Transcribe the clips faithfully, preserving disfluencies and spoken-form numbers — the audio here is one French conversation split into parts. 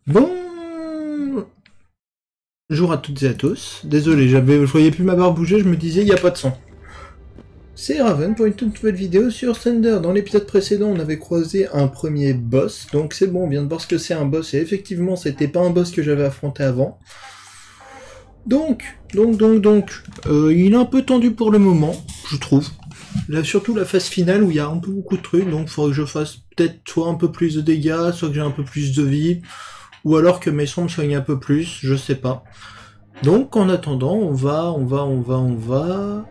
Bonjour à toutes et à tous. Désolé, j'avais, je voyais plus ma barre bouger, je me disais, il n'y a pas de son. C'est Raven pour une toute nouvelle vidéo sur Thunder. Dans l'épisode précédent, on avait croisé un premier boss, donc c'est bon, on vient de voir ce que c'est un boss, et effectivement, c'était pas un boss que j'avais affronté avant. Donc, donc, donc, donc, euh, il est un peu tendu pour le moment, je trouve. Là, surtout la phase finale où il y a un peu beaucoup de trucs, donc il faudrait que je fasse peut-être soit un peu plus de dégâts, soit que j'ai un peu plus de vie, ou alors que mes sons me soignent un peu plus, je sais pas. Donc en attendant, on va, on va, on va, on va...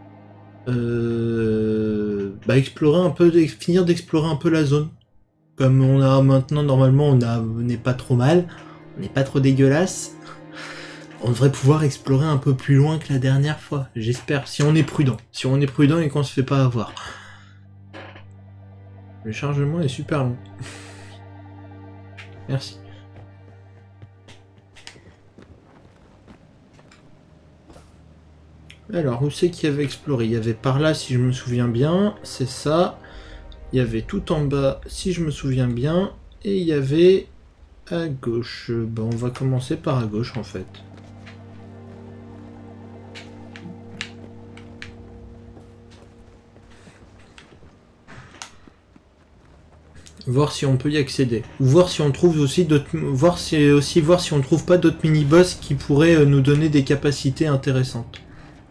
Euh, bah, explorer un peu, finir d'explorer un peu la zone. Comme on a maintenant, normalement, on a, on n'est pas trop mal, on n'est pas trop dégueulasse. On devrait pouvoir explorer un peu plus loin que la dernière fois, j'espère, si on est prudent. Si on est prudent et qu'on se fait pas avoir. Le chargement est super long. Merci. Alors, où c'est qu'il y avait exploré? Il y avait par là, si je me souviens bien, c'est ça. Il y avait tout en bas, si je me souviens bien. Et il y avait à gauche. Bon, on va commencer par à gauche, en fait. Voir si on peut y accéder. Ou voir si on trouve aussi d'autres... Voir si, aussi voir si on trouve pas d'autres mini-boss qui pourraient nous donner des capacités intéressantes.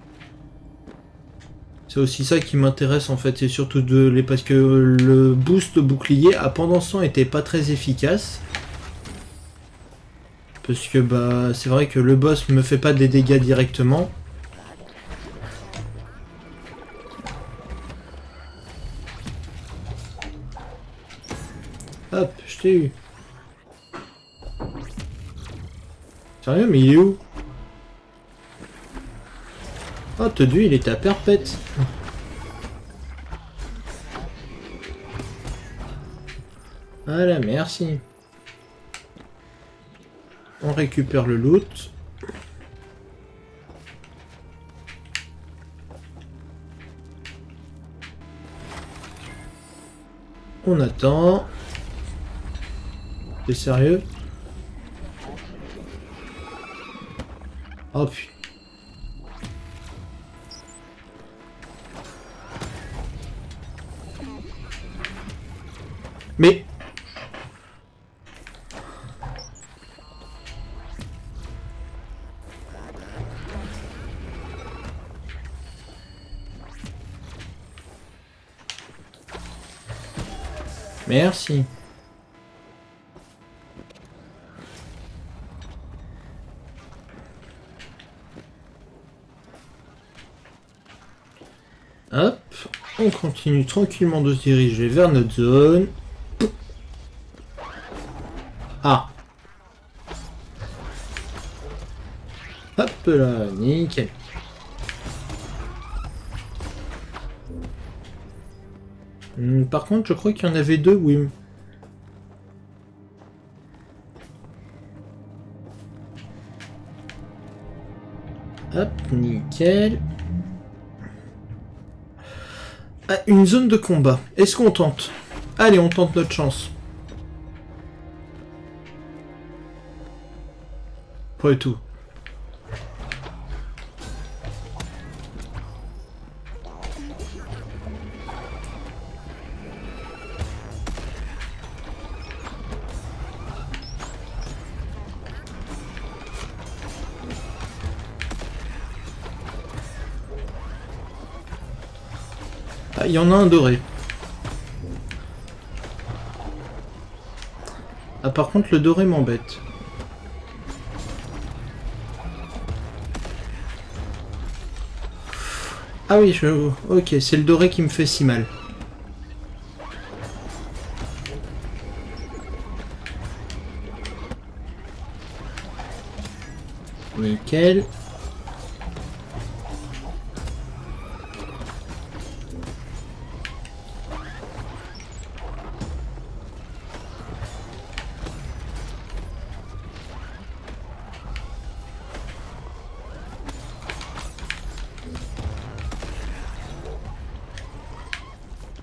C'est aussi ça qui m'intéresse en fait, c'est surtout de les parce que le boost bouclier à pendant ce temps était pas très efficace. Parce que bah c'est vrai que le boss me fait pas des dégâts directement. Hop, je t'ai eu. Sérieux, mais il est où? Oh, Todu, il était à perpète. Voilà, merci. On récupère le loot. On attend. T'es sérieux? Oh putain. Mais... Merci. Hop, on continue tranquillement de se diriger vers notre zone. Ah. Hop là, nickel. Hum, par contre, je crois qu'il y en avait deux, oui. Hop, nickel. Ah, une zone de combat. Est-ce qu'on tente? Allez, on tente notre chance. Pas du tout. Ah, il y en a un doré. Ah, par contre, le doré m'embête. Ah oui, je... Ok, c'est le doré qui me fait si mal. Nickel.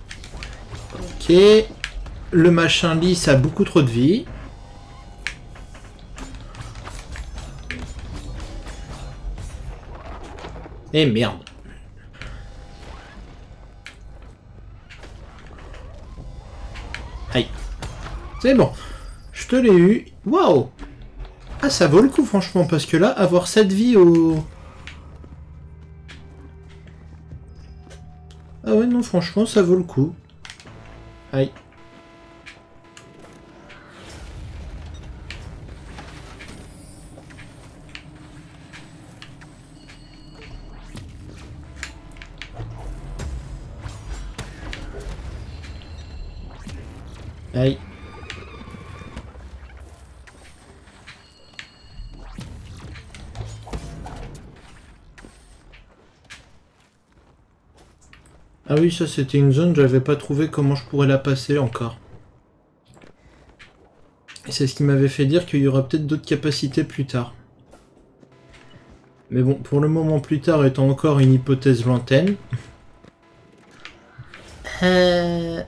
Ok. Le machin lisse a beaucoup trop de vie. Eh merde. Aïe. C'est bon. Je te l'ai eu. Waouh. Ah, ça vaut le coup, franchement, parce que là, avoir cette vie au... Ah ouais, non, franchement, ça vaut le coup. Aïe. Aïe. Ah oui, ça c'était une zone, j'avais pas trouvé comment je pourrais la passer encore. Et c'est ce qui m'avait fait dire qu'il y aura peut-être d'autres capacités plus tard. Mais bon, pour le moment plus tard étant encore une hypothèse lointaine. Euh...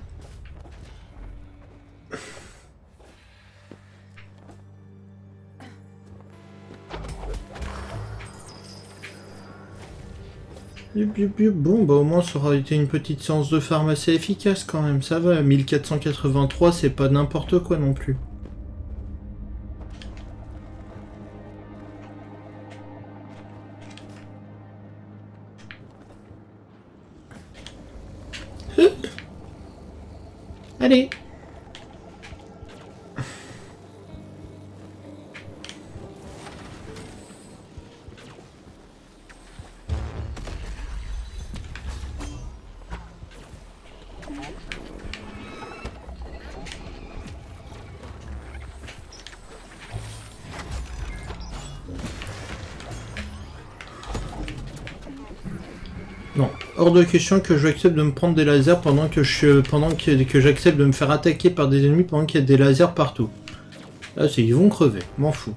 Bon, bah au moins ça aura été une petite séance de farm assez efficace quand même, ça va. mille quatre cent quatre-vingt-trois, c'est pas n'importe quoi non plus. Allez. Non, hors de question que j'accepte de me prendre des lasers pendant que je pendant que, que j'accepte de me faire attaquer par des ennemis pendant qu'il y a des lasers partout. Là, c'est ils vont crever, m'en fous.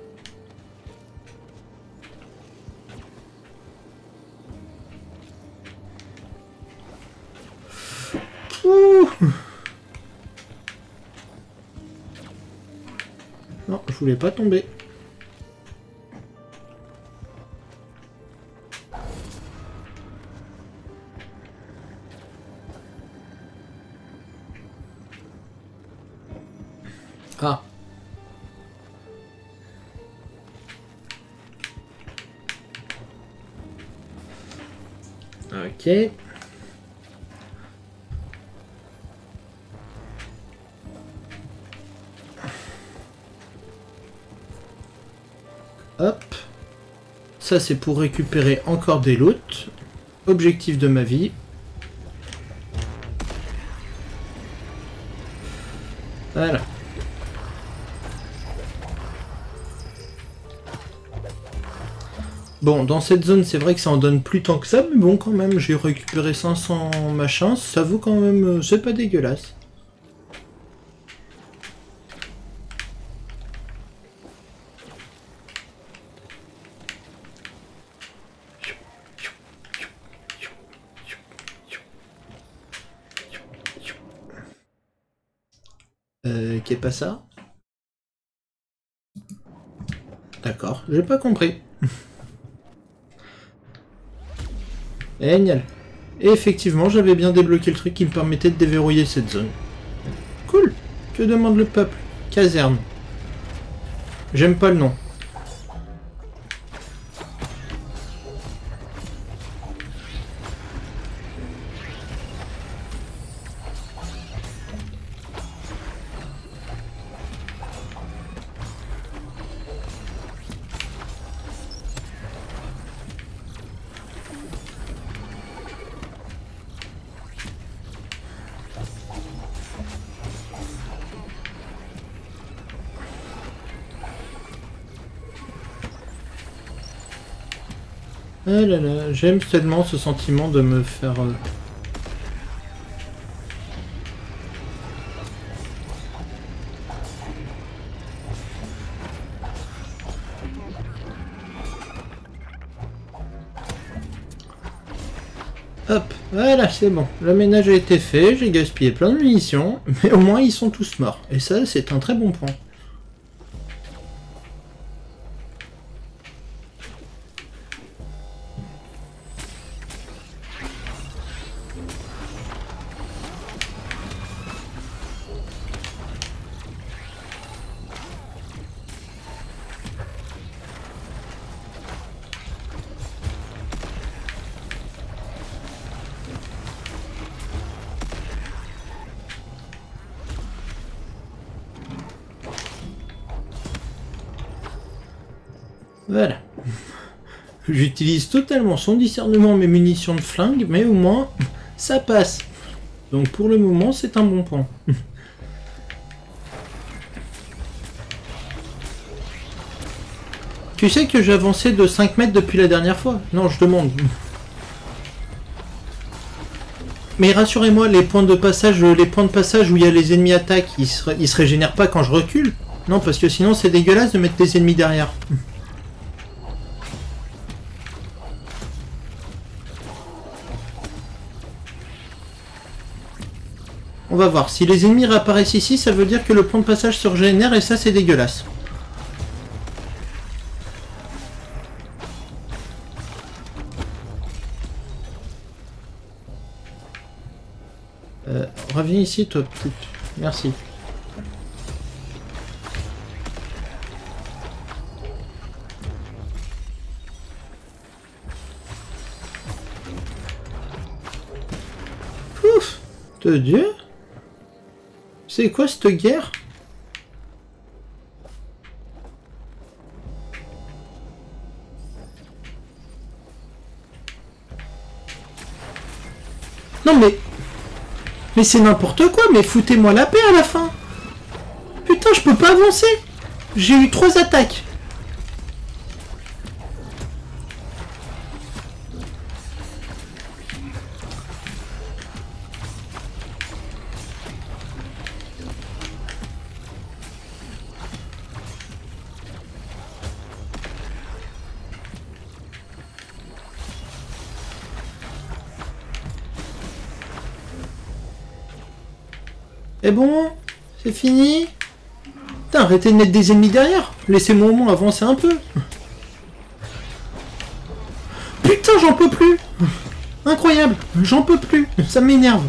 Ouh. Non, je voulais pas tomber. Ah. Ok. Hop. Ça, c'est pour récupérer encore des loots. Objectif de ma vie. Voilà. Bon, dans cette zone, c'est vrai que ça en donne plus tant que ça, mais bon, quand même, j'ai récupéré cinq cents machins, ça vaut quand même... C'est pas dégueulasse. Euh, qu'est pas ça? D'accord, j'ai pas compris. Génial. Et effectivement, j'avais bien débloqué le truc qui me permettait de déverrouiller cette zone. Cool. Que demande le peuple? Caserne. J'aime pas le nom. Ah là là, j'aime tellement ce sentiment de me faire... Euh... Hop, voilà, c'est bon. Le ménage a été fait, j'ai gaspillé plein de munitions, mais au moins ils sont tous morts. Et ça, c'est un très bon point. Voilà. J'utilise totalement son discernement mes munitions de flingue, mais au moins, ça passe. Donc pour le moment, c'est un bon point. Tu sais que j'ai avancé de cinq mètres depuis la dernière fois? Non, je demande. Mais rassurez-moi, les points de passage, les points de passage où il y a les ennemis attaquent, ils se, ils se régénèrent pas quand je recule? Non, parce que sinon c'est dégueulasse de mettre des ennemis derrière. On va voir. Si les ennemis réapparaissent ici, ça veut dire que le point de passage se régénère et ça c'est dégueulasse. Euh, reviens ici, toi, petite. Merci. Ouf! De Dieu! C'est quoi cette guerre? Non mais... Mais c'est n'importe quoi, mais foutez-moi la paix à la fin. Putain, je peux pas avancer. J'ai eu trois attaques. Et bon, c'est fini. Putain, arrêtez de mettre des ennemis derrière. Laissez-moi au moins avancer un peu. Putain, j'en peux plus. Incroyable, j'en peux plus. Ça m'énerve.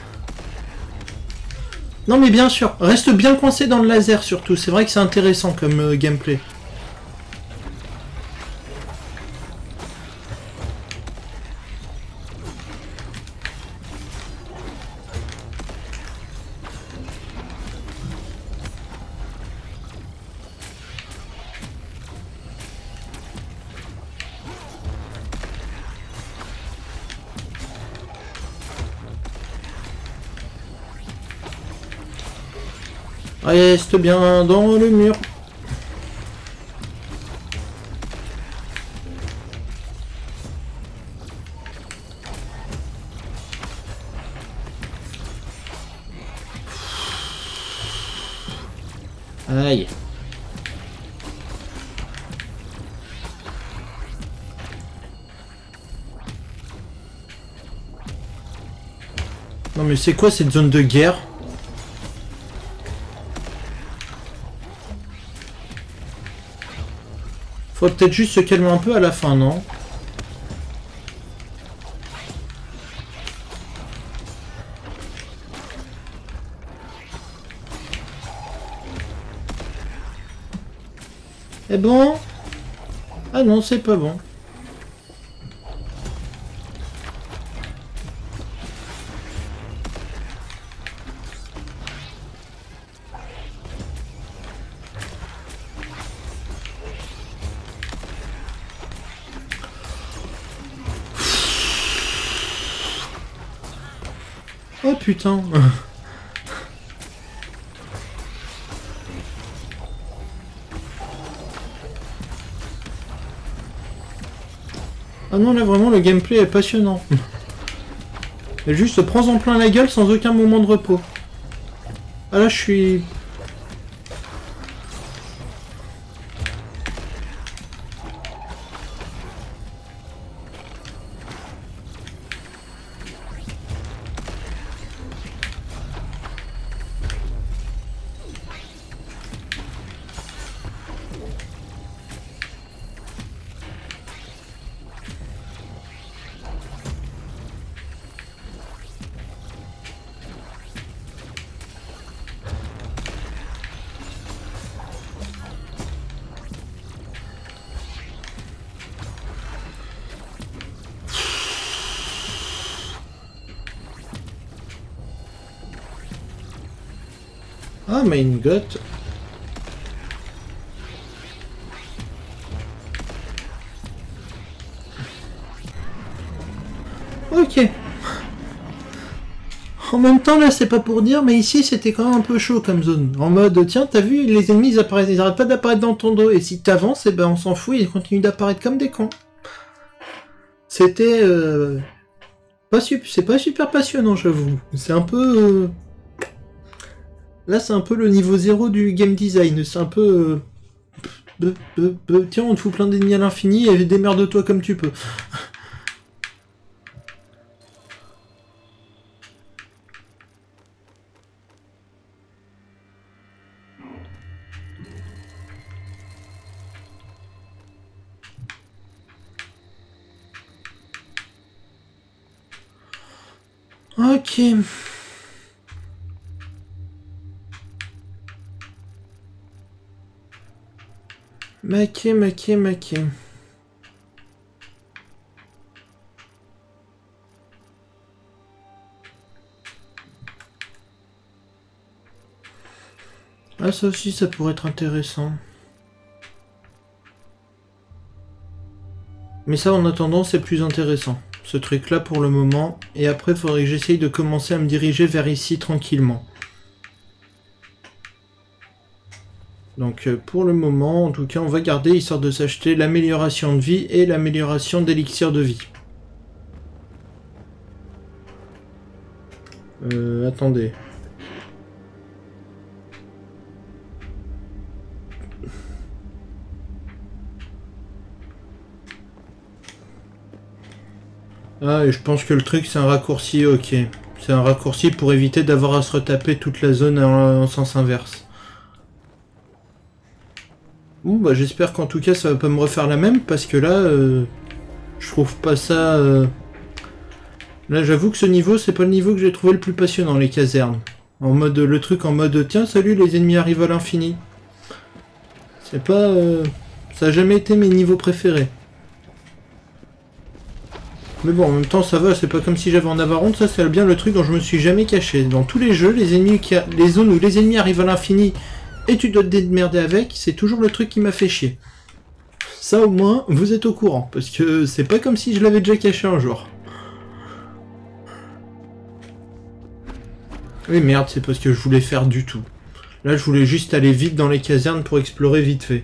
Non mais bien sûr, reste bien coincé dans le laser surtout. C'est vrai que c'est intéressant comme euh, gameplay. Reste bien dans le mur. Aïe. Non mais c'est quoi cette zone de guerre? Faut peut-être juste se calmer un peu à la fin, non? Eh bon? Ah non, c'est pas bon. Oh putain. Ah non, là vraiment le gameplay est passionnant. Et juste prends-en plein la gueule sans aucun moment de repos. Ah là je suis... Ah, main gut. Ok. En même temps, là, c'est pas pour dire, mais ici, c'était quand même un peu chaud comme zone. En mode, tiens, t'as vu, les ennemis, ils apparaissent, ils arrêtent pas d'apparaître dans ton dos. Et si t'avances, eh ben, on s'en fout, ils continuent d'apparaître comme des cons. C'était... Euh... Pas super... C'est pas super passionnant, j'avoue. C'est un peu... Euh... Là, c'est un peu le niveau zéro du game design. C'est un peu... Euh... Euh, euh, tiens, on te fout plein d'ennemis à l'infini et démerde-toi comme tu peux. Ok. Maquet, maquet, maquet. Ah, ça aussi, ça pourrait être intéressant. Mais ça, en attendant, c'est plus intéressant. Ce truc-là pour le moment. Et après, il faudrait que j'essaye de commencer à me diriger vers ici tranquillement. Donc euh, pour le moment, en tout cas, on va garder, histoire de s'acheter l'amélioration de vie et l'amélioration d'élixir de vie. Euh, attendez. Ah, et je pense que le truc, c'est un raccourci, ok. C'est un raccourci pour éviter d'avoir à se retaper toute la zone en, en sens inverse. Bon, bah j'espère qu'en tout cas, ça va pas me refaire la même, parce que là, euh, je trouve pas ça... Euh... Là, j'avoue que ce niveau, c'est pas le niveau que j'ai trouvé le plus passionnant, les casernes. En mode, le truc en mode, tiens, salut, les ennemis arrivent à l'infini. C'est pas... Euh... Ça a jamais été mes niveaux préférés. Mais bon, en même temps, ça va, c'est pas comme si j'avais en avoir honte, ça c'est bien le truc dont je me suis jamais caché. Dans tous les jeux, les ennemis qui a... les zones où les ennemis arrivent à l'infini et tu dois te démerder avec, c'est toujours le truc qui m'a fait chier. Ça au moins, vous êtes au courant, parce que c'est pas comme si je l'avais déjà caché un jour. Oui merde, c'est parce que je voulais faire du tout. Là, je voulais juste aller vite dans les casernes pour explorer vite fait.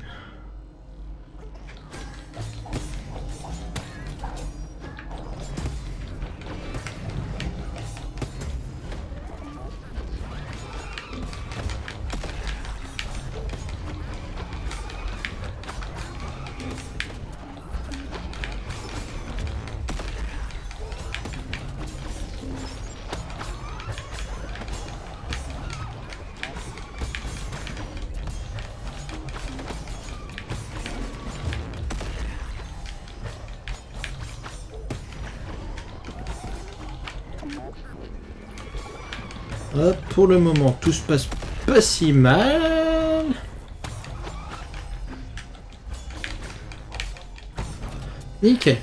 Hop, pour le moment, tout se passe pas si mal. Nickel.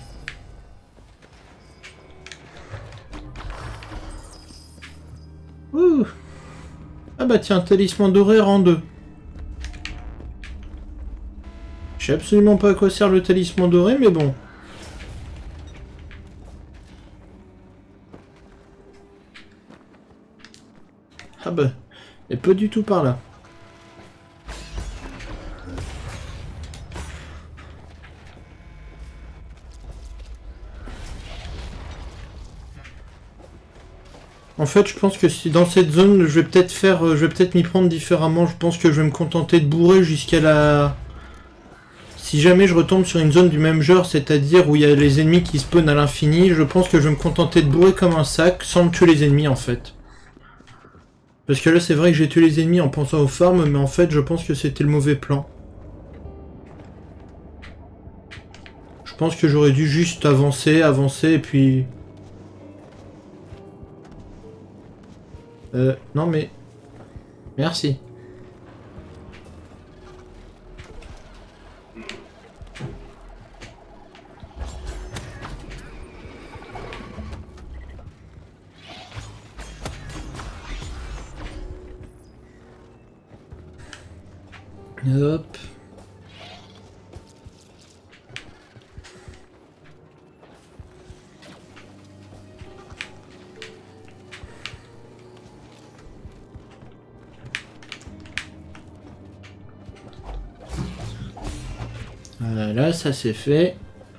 Ouh. Ah bah tiens, talisman doré rang deux. Je sais absolument pas à quoi sert le talisman doré, mais bon. Ah bah, et pas du tout par là. En fait, je pense que si dans cette zone, je vais peut-être faire, je vais peut-être m'y prendre différemment. Je pense que je vais me contenter de bourrer jusqu'à la... Si jamais je retombe sur une zone du même genre, c'est-à-dire où il y a les ennemis qui spawnent à l'infini, je pense que je vais me contenter de bourrer comme un sac sans me tuer les ennemis en fait. Parce que là, c'est vrai que j'ai tué les ennemis en pensant aux farms, mais en fait, je pense que c'était le mauvais plan. Je pense que j'aurais dû juste avancer, avancer, et puis... Euh, non mais... Merci. Hop. Voilà, ça c'est fait.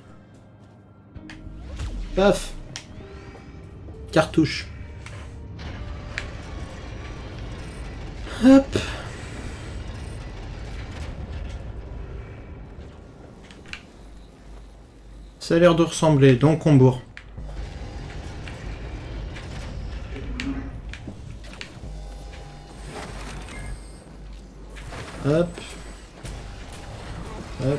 Paf. Cartouche. Hop. Ça a l'air de ressembler, donc on bourre. Hop. Hop.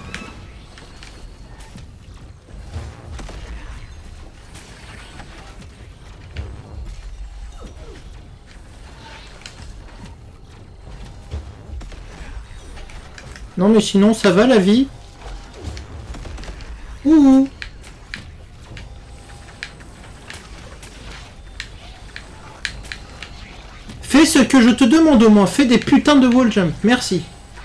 Non mais sinon ça va la vie. Ouh. Fais ce que je te demande au moins, fais des putains de wall jump, merci.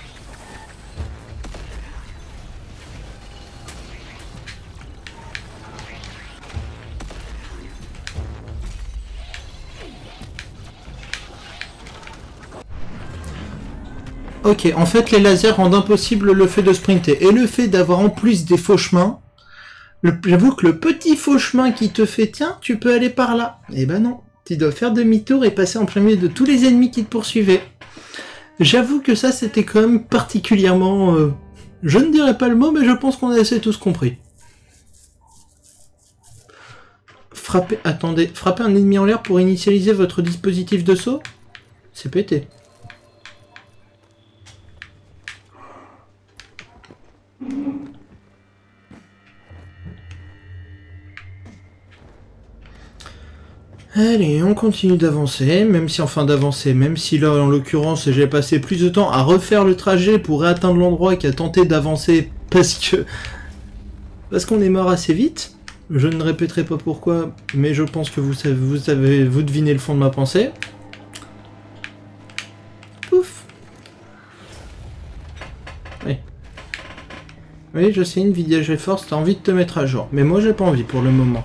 Ok, en fait les lasers rendent impossible le fait de sprinter. Et le fait d'avoir en plus des faux chemins, j'avoue que le petit faux chemin qui te fait tiens, tu peux aller par là. Eh ben non, tu dois faire demi-tour et passer en plein milieu de tous les ennemis qui te poursuivaient. J'avoue que ça c'était quand même particulièrement... Euh, je ne dirais pas le mot, mais je pense qu'on a assez tous compris. Frapper... Attendez, frapper un ennemi en l'air pour initialiser votre dispositif de saut? C'est pété. Allez, on continue d'avancer, même si enfin d'avancer, même si là en l'occurrence j'ai passé plus de temps à refaire le trajet pour atteindre l'endroit qu'à tenter d'avancer parce que... parce qu'on est mort assez vite. Je ne répéterai pas pourquoi, mais je pense que vous savez, vous savez, vous devinez le fond de ma pensée. Pouf. Oui. Oui, je sais, Nvidia GeForce, t'as envie de te mettre à jour, mais moi j'ai pas envie pour le moment.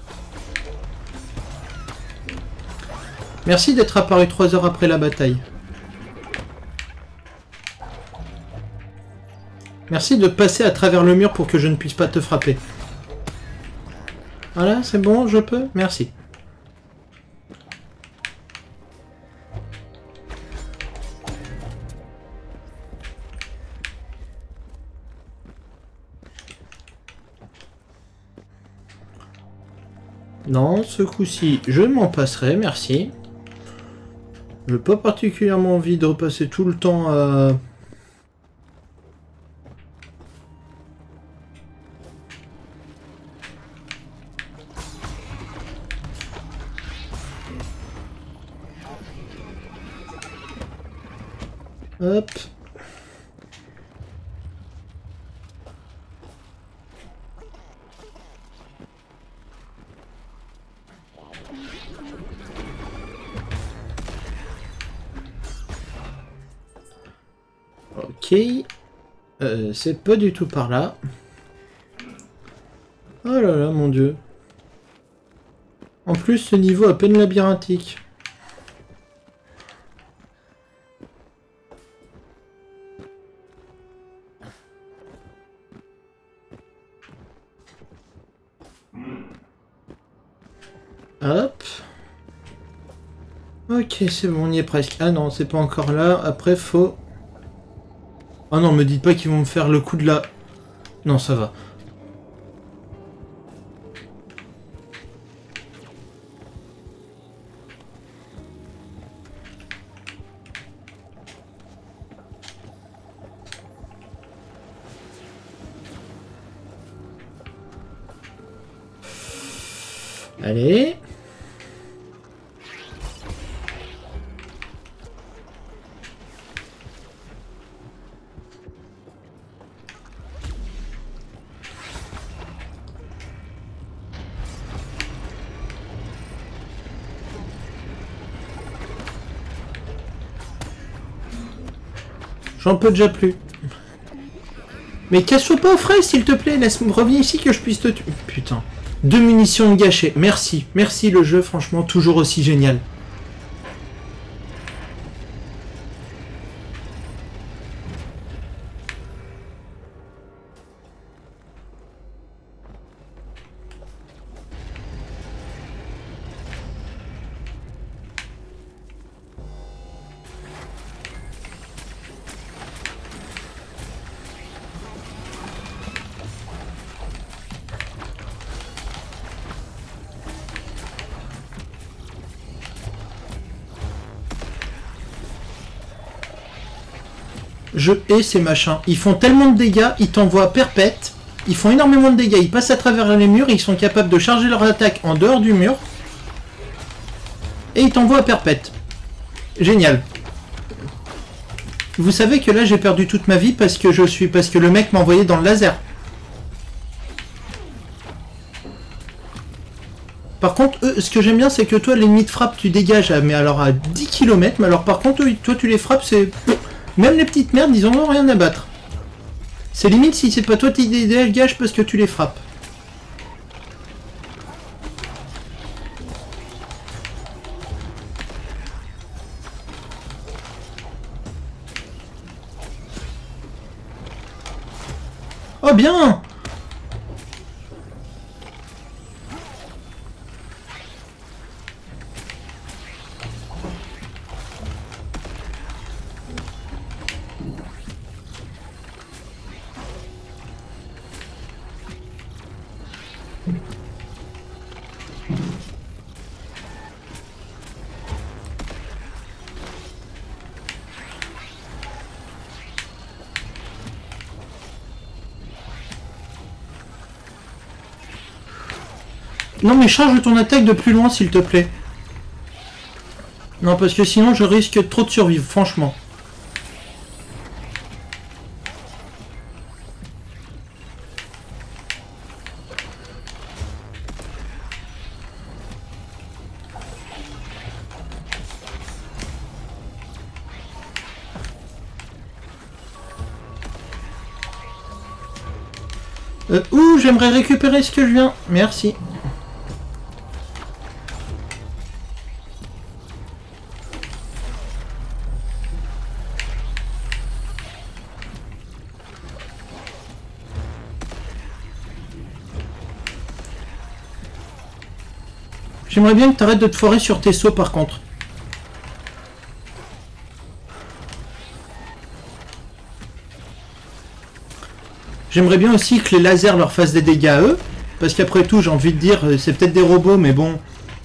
Merci d'être apparu trois heures après la bataille. Merci de passer à travers le mur pour que je ne puisse pas te frapper. Voilà, c'est bon, je peux? Merci. Non, ce coup-ci, je m'en passerai, merci. Je n'ai pas particulièrement envie de repasser tout le temps à... Hop. Ok, euh, c'est pas du tout par là. Oh là là, mon dieu. En plus, ce niveau à peine labyrinthique. Hop. Ok, c'est bon, on y est presque. Ah non, c'est pas encore là. Après, faut... Ah non, me dites pas qu'ils vont me faire le coup de la... Non, ça va. Allez. J'en peux déjà plus. Mais casse-toi pas au frais, s'il te plaît. Laisse-moi revenir ici que je puisse te tuer. Putain. Deux munitions de gâchées. Merci. Merci le jeu, franchement, toujours aussi génial. Je hais ces machins. Ils font tellement de dégâts, ils t'envoient perpète. Ils font énormément de dégâts, ils passent à travers les murs, ils sont capables de charger leur attaque en dehors du mur. Et ils t'envoient à perpète. Génial. Vous savez que là j'ai perdu toute ma vie parce que je suis parce que le mec m'a envoyé dans le laser. Par contre, eux, ce que j'aime bien c'est que toi l'ennemi de frappe tu dégages à, mais alors à dix kilomètres, mais alors par contre eux, toi tu les frappes, c'est... Même les petites merdes ils en ont rien à battre. C'est limite si c'est pas toi qui les dégages parce que tu les frappes. Oh bien! Non mais charge ton attaque de plus loin s'il te plaît. Non parce que sinon je risque trop de survivre, franchement. Euh, ouh, j'aimerais récupérer ce que je viens. Merci. J'aimerais bien que tu arrêtes de te foirer sur tes sauts par contre. J'aimerais bien aussi que les lasers leur fassent des dégâts à eux. Parce qu'après tout, j'ai envie de dire, c'est peut-être des robots, mais bon...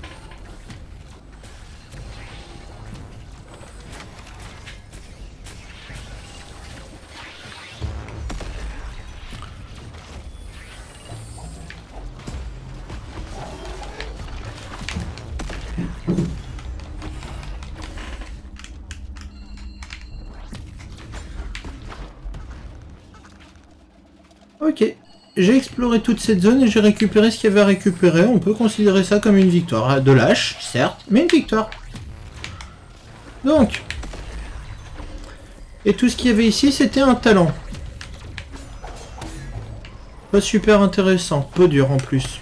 Ok, j'ai exploré toute cette zone et j'ai récupéré ce qu'il y avait à récupérer. On peut considérer ça comme une victoire. De lâche, certes, mais une victoire. Donc, et tout ce qu'il y avait ici, c'était un talent. Pas super intéressant, peu dur en plus.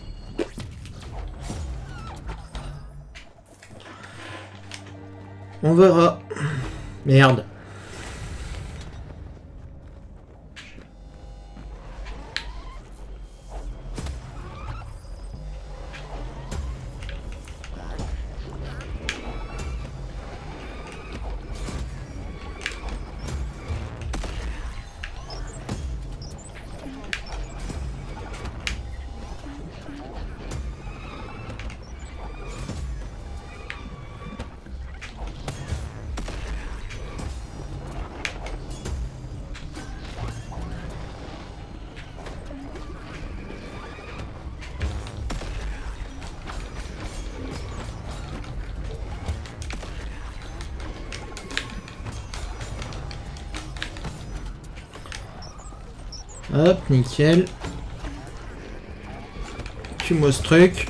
On verra. Merde. Hop, nickel. Tue-moi ce truc.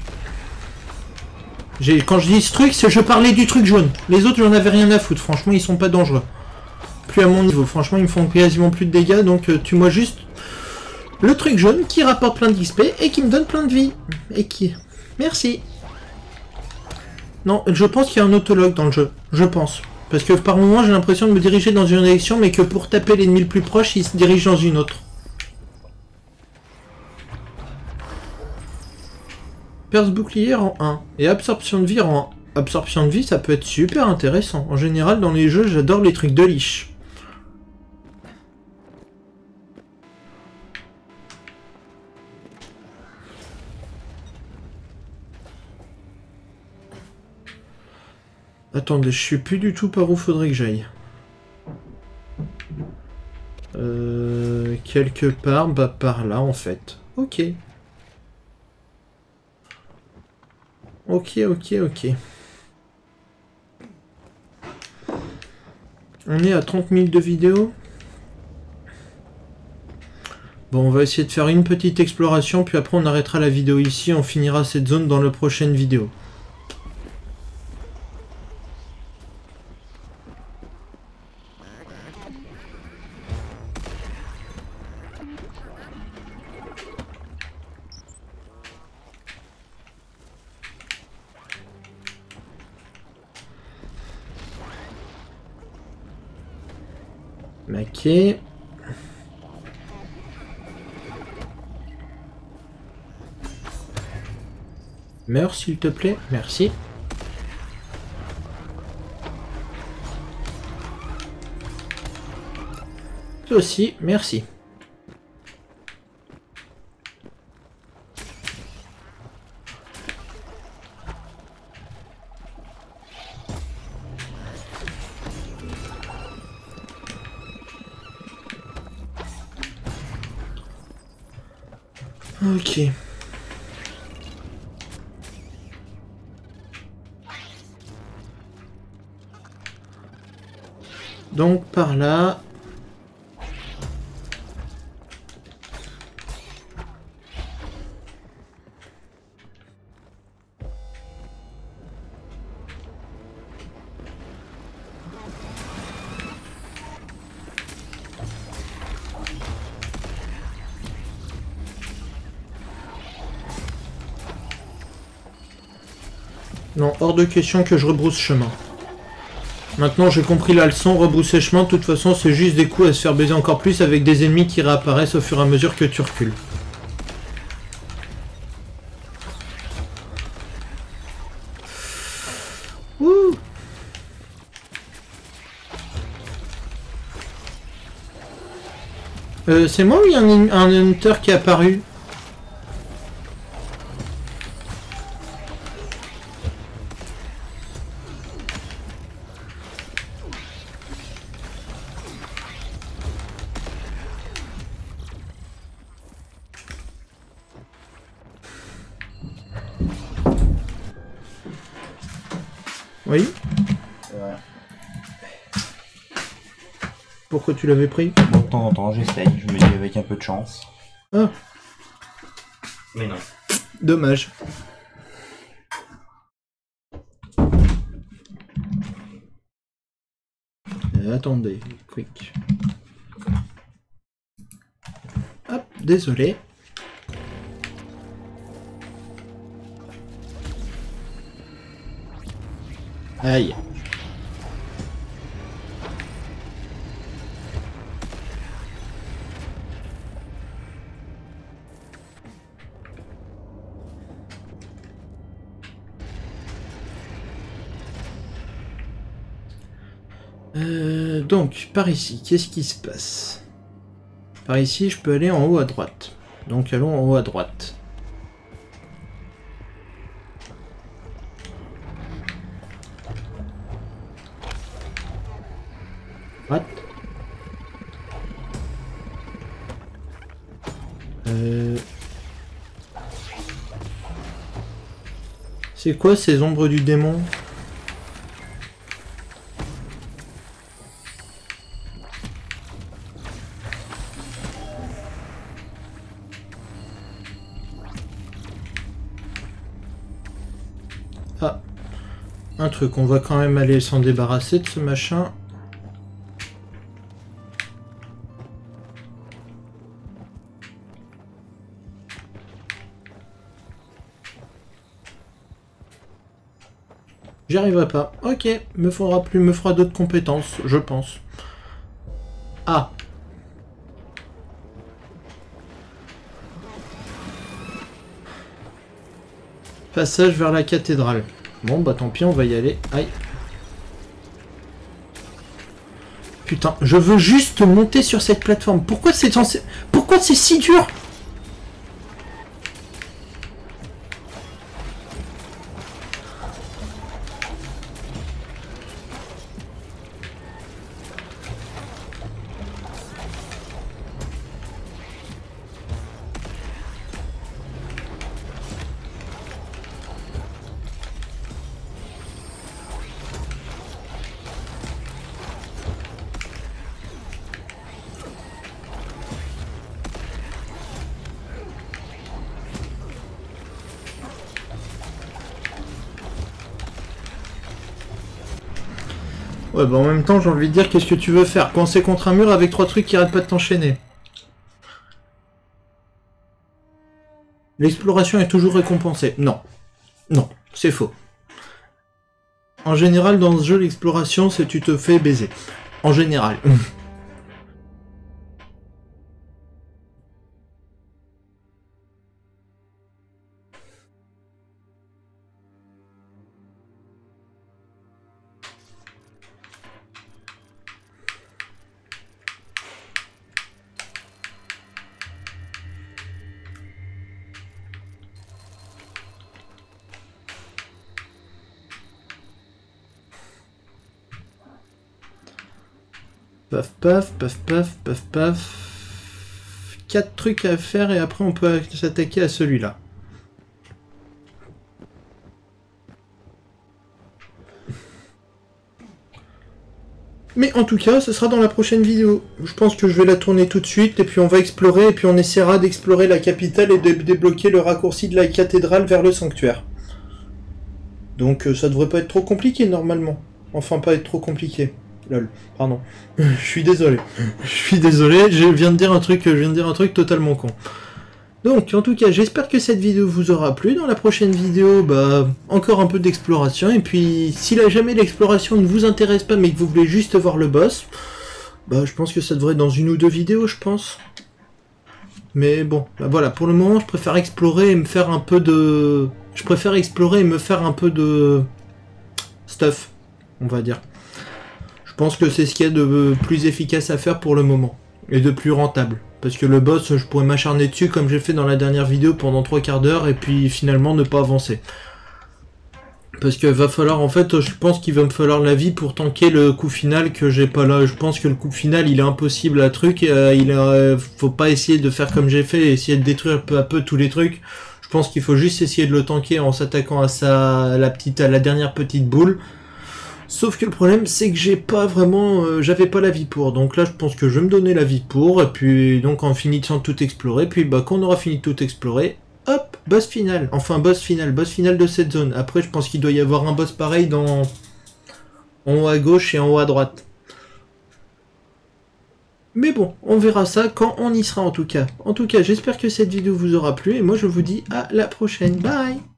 Quand je dis ce truc, c'est je parlais du truc jaune. Les autres, j'en avais rien à foutre. Franchement, ils sont pas dangereux. Plus à mon niveau. Franchement, ils me font quasiment plus de dégâts. Donc, euh, tue-moi juste le truc jaune qui rapporte plein d'X P et qui me donne plein de vie. Et qui... Merci. Non, je pense qu'il y a un autologue dans le jeu. Je pense. Parce que par moment, j'ai l'impression de me diriger dans une direction, mais que pour taper l'ennemi le plus proche, il se dirige dans une autre. Perce bouclier rang un et absorption de vie rang un. Absorption de vie, ça peut être super intéressant. En général, dans les jeux, j'adore les trucs de liche. Attendez, je sais plus du tout par où faudrait que j'aille. Euh, quelque part, bah par là en fait. Ok. Ok, ok, ok. On est à trente minutes de vidéo. Bon, on va essayer de faire une petite exploration, puis après on arrêtera la vidéo ici, on finira cette zone dans la prochaine vidéo. Ok. Meurs s'il te plaît, merci. Toi aussi, merci. Ok. Donc par là. Non, hors de question que je rebrousse chemin. Maintenant j'ai compris la leçon, rebrousser chemin, de toute façon c'est juste des coups à se faire baiser encore plus avec des ennemis qui réapparaissent au fur et à mesure que tu recules. Ouh. Euh, c'est moi ou il y a un, un hunter qui est apparu? Oui. Ouais. Pourquoi tu l'avais pris? Bon, de temps en temps, j'essaye. Je me dis avec un peu de chance. Ah. Mais non. Dommage. Euh, attendez, quick. Hop, désolé. Aïe. Euh, donc, par ici, qu'est-ce qui se passe? Par ici, je peux aller en haut à droite. Donc, allons en haut à droite. What? Euh... C'est quoi ces ombres du démon? Ah, un truc, on va quand même aller s'en débarrasser de ce machin. J'y arriverai pas. Ok, me faudra plus, me fera d'autres compétences, je pense. Ah. Passage vers la cathédrale. Bon, bah tant pis, on va y aller. Aïe. Putain, je veux juste monter sur cette plateforme. Pourquoi c'est censé... Pourquoi c'est si dur? Ouais, bah en même temps, j'ai envie de dire, qu'est-ce que tu veux faire? Coincé contre un mur avec trois trucs qui arrêtent pas de t'enchaîner. L'exploration est toujours récompensée. Non. Non, c'est faux. En général, dans ce jeu, l'exploration, c'est tu te fais baiser. En général. Paf paf, paf paf, paf paf. Quatre trucs à faire et après on peut s'attaquer à celui-là. Mais en tout cas, ce sera dans la prochaine vidéo. Je pense que je vais la tourner tout de suite et puis on va explorer et puis on essaiera d'explorer la capitale et de débloquer le raccourci de la cathédrale vers le sanctuaire. Donc ça devrait pas être trop compliqué normalement. Enfin pas être trop compliqué. Lol, pardon. Je suis désolé. Je suis désolé, je viens de dire un truc, je viens de dire un truc totalement con. Donc, en tout cas, j'espère que cette vidéo vous aura plu. Dans la prochaine vidéo, bah, encore un peu d'exploration. Et puis, si là jamais l'exploration ne vous intéresse pas, mais que vous voulez juste voir le boss, bah, je pense que ça devrait être dans une ou deux vidéos, je pense. Mais bon, bah voilà, pour le moment, je préfère explorer et me faire un peu de... Je préfère explorer et me faire un peu de... stuff, on va dire. Je pense que c'est ce qu'il y a de plus efficace à faire pour le moment. Et de plus rentable. Parce que le boss, je pourrais m'acharner dessus comme j'ai fait dans la dernière vidéo pendant trois quarts d'heure et puis finalement ne pas avancer. Parce que va falloir, en fait, je pense qu'il va me falloir la vie pour tanker le coup final que j'ai pas là. Je pense que le coup final, il est impossible à truc. Euh, il euh, faut pas essayer de faire comme j'ai fait, essayer de détruire peu à peu tous les trucs. Je pense qu'il faut juste essayer de le tanker en s'attaquant à sa, à la petite, à la dernière petite boule. Sauf que le problème, c'est que j'ai pas vraiment, euh, j'avais pas la vie pour. Donc là, je pense que je vais me donner la vie pour. Et puis, donc, en finissant de tout explorer. Puis, bah, quand on aura fini de tout explorer, hop, boss final. Enfin, boss final, boss final de cette zone. Après, je pense qu'il doit y avoir un boss pareil dans, en haut à gauche et en haut à droite. Mais bon, on verra ça quand on y sera en tout cas. En tout cas, j'espère que cette vidéo vous aura plu. Et moi, je vous dis à la prochaine. Bye!